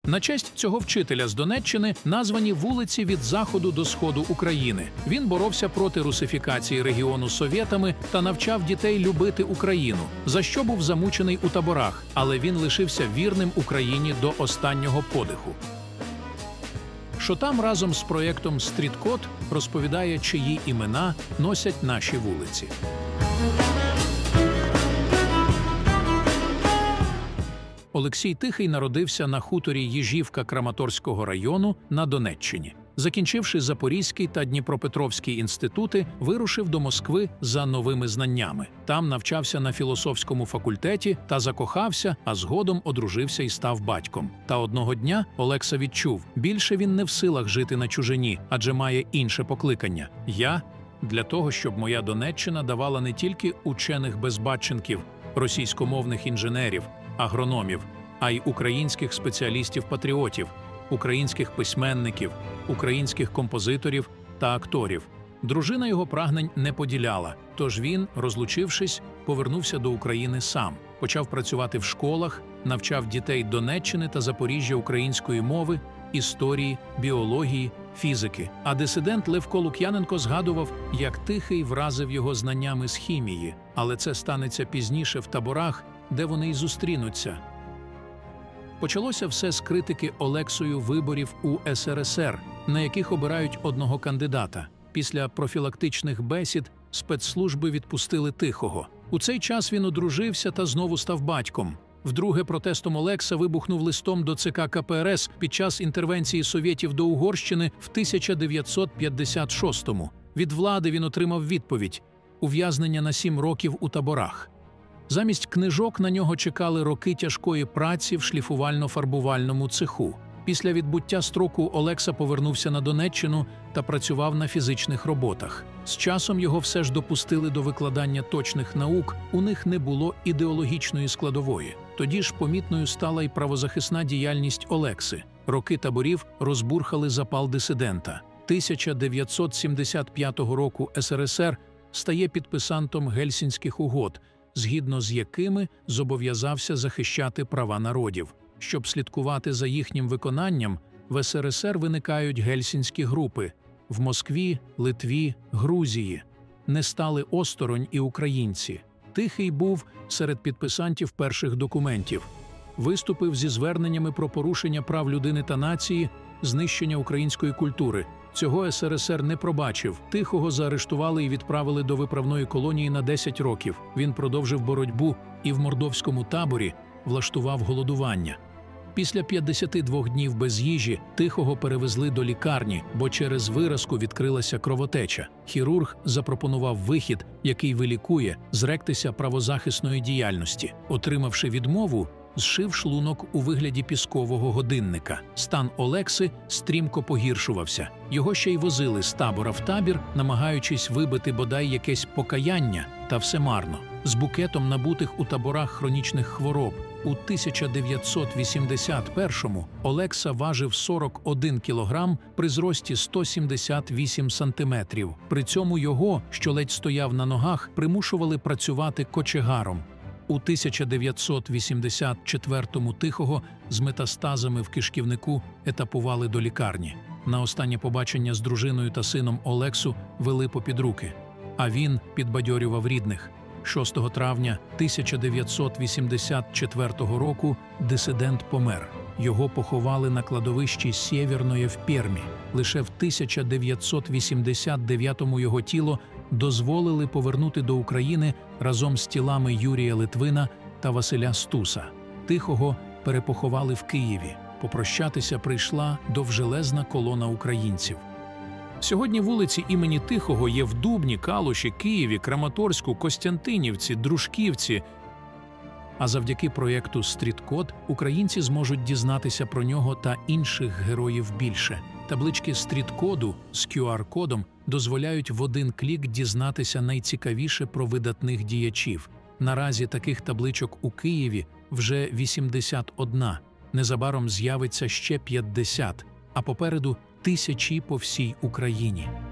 На честь цього вчителя з Донеччини названі вулиці від заходу до сходу України. Він боровся проти русифікації регіону совєтами та навчав дітей любити Україну, за що був замучений у таборах, але він лишився вірним Україні до останнього подиху. Шотам разом з проєктом «Стріткод» розповідає, чиї імена носять наші вулиці. Олексій Тихий народився на хуторі Їжівка Краматорського району на Донеччині. Закінчивши Запорізький та Дніпропетровський інститути, вирушив до Москви за новими знаннями. Там навчався на філософському факультеті та закохався, а згодом одружився і став батьком. Та одного дня Олекса відчув, більше він не в силах жити на чужині, адже має інше покликання. Для того, щоб моя Донеччина давала не тільки учених безбатченків, російськомовних інженерів, агрономів, а й українських спеціалістів-патріотів, українських письменників, українських композиторів та акторів. Дружина його прагнень не поділяла, тож він, розлучившись, повернувся до України сам. Почав працювати в школах, навчав дітей Донеччини та Запоріжжя української мови, історії, біології, фізики. А дисидент Левко Лук'яненко згадував, як Тихий вразив його знаннями з хімії. Але це станеться пізніше в таборах, де вони й зустрінуться. Почалося все з критики Олексою виборів у СРСР, на яких обирають одного кандидата. Після профілактичних бесід спецслужби відпустили Тихого. У цей час він одружився та знову став батьком. Вдруге протестом Олекса вибухнув листом до ЦК КПРС під час інтервенції совєтів до Угорщини в 1956-му. Від влади він отримав відповідь – ув'язнення на 7 років у таборах. Замість книжок на нього чекали роки тяжкої праці в шліфувально-фарбувальному цеху. Після відбуття строку Олекса повернувся на Донеччину та працював на фізичних роботах. З часом його все ж допустили до викладання точних наук, у них не було ідеологічної складової. Тоді ж помітною стала й правозахисна діяльність Олекси. Роки таборів розбурхали запал дисидента. 1975 року СРСР стає підписантом Гельсінських угод, згідно з якими зобов'язався захищати права народів. Щоб слідкувати за їхнім виконанням, в СРСР виникають гельсінські групи. В Москві, Литві, Грузії. Не стали осторонь і українці. Тихий був серед підписантів перших документів. Виступив зі зверненнями про порушення прав людини та нації, знищення української культури. Цього СРСР не пробачив. Тихого заарештували і відправили до виправної колонії на 10 років. Він продовжив боротьбу і в мордовському таборі влаштував голодування. Після 52 днів без їжі Тихого перевезли до лікарні, бо через виразку відкрилася кровотеча. Хірург запропонував вихід, який вилікує, зректися правозахисної діяльності. Отримавши відмову, зшив шлунок у вигляді піскового годинника. Стан Олекси стрімко погіршувався. Його ще й возили з табора в табір, намагаючись вибити бодай якесь покаяння, та все марно. З букетом набутих у таборах хронічних хвороб. У 1981-му Олекса важив 41 кілограм при зрості 178 сантиметрів. При цьому його, що ледь стояв на ногах, примушували працювати кочегаром. У 1984-му Тихого з метастазами в кишківнику етапували до лікарні. На останнє побачення з дружиною та сином Олексу вели попід руки, а він підбадьорював рідних. 6 травня 1984 року дисидент помер. Його поховали на кладовищі Сєвєрноє в Пермі. Лише в 1989-му його тіло дозволили повернути до України разом з тілами Юрія Литвина та Василя Стуса. Тихого перепоховали в Києві. Попрощатися прийшла довжелезна колона українців. Сьогодні вулиці імені Тихого є в Дубні, Калуші, Києві, Краматорську, Костянтинівці, Дружківці. А завдяки проєкту «Стріткод» українці зможуть дізнатися про нього та інших героїв більше. Таблички «Стріткоду» з QR-кодом дозволяють в один клік дізнатися найцікавіше про видатних діячів. Наразі таких табличок у Києві вже 81. Незабаром з'явиться ще 50, а попереду тисячі по всій Україні.